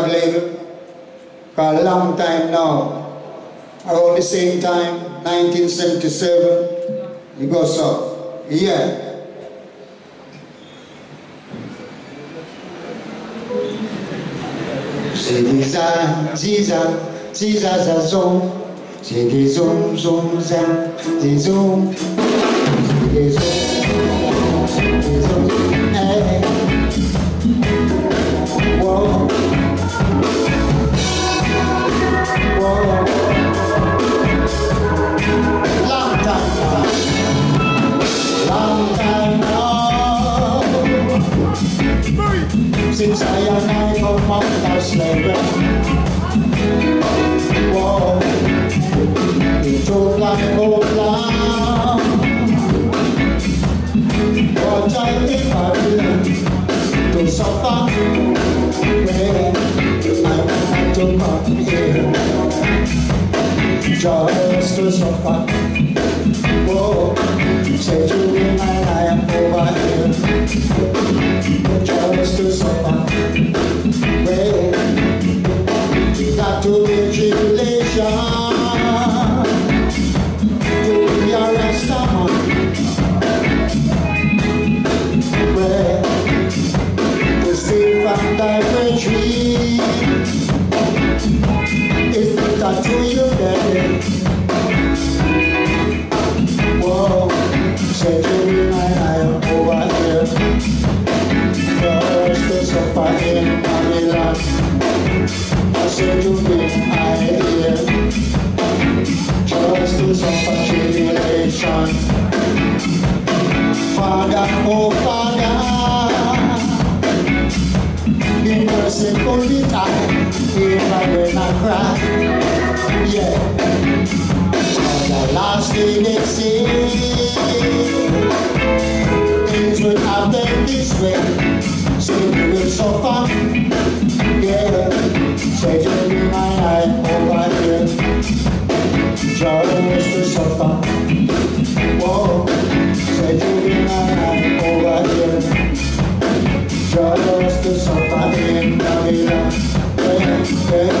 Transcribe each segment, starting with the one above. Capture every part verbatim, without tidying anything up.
record label. For a long time now, around the same time, nineteen seventy-seven, he goes up. Yeah. Ziza, ziza, ziza, zazom, zigi zoom, zoom, zam, zizum, zigi zoom, zigi zoom, eh. Whoa, whoa. Long time now, long time now, since I and I come out of slavery. Whoa, it took like a whole long, but I think I will to suffer when I want to come here, just to suffer. Whoa, say to me and I am over here, just to suffer. Well, we got to be tribulation to be a Rastaman. Well, to steal from thy retreat, it's better to you there. Whoa, say to me and I am over here, just to suffer in Babylon. I said to me I hear, just to suffer tribulation. Father, oh Father, be merciful with I, if I will not cry. Yeah. The last day they say things will happen this way, so we will suffer. Yeah, say to me my life over here, just to suffer. Whoa, say to me my life over here, just to suffer in Babylon. Yeah, yeah.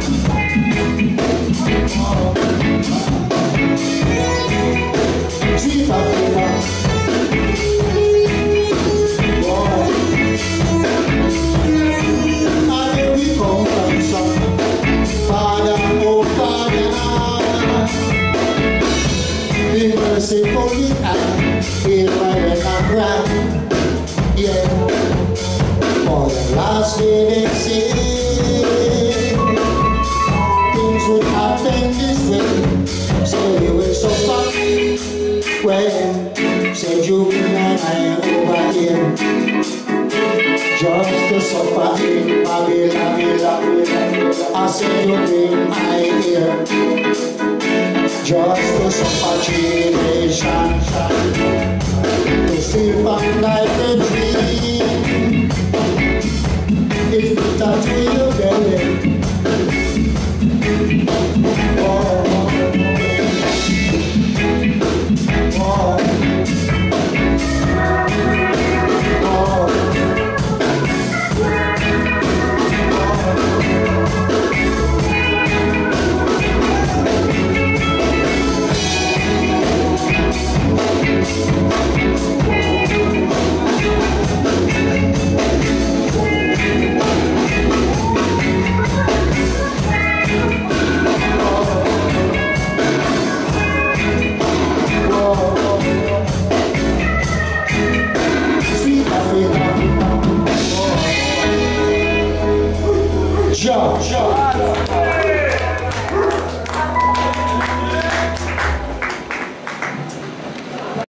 Oh. Sweet Africa, boy, and here we come from some Father, oh Father, be merciful with I, if I will not cry. Yeah, for the last day they say things would happen this way, so you will suffer. Well, said you and I am over here, just to suffer in Babylon. I said you bring I here, just to suffer tribulation, to steal from thy retreat. It's better to you, baby.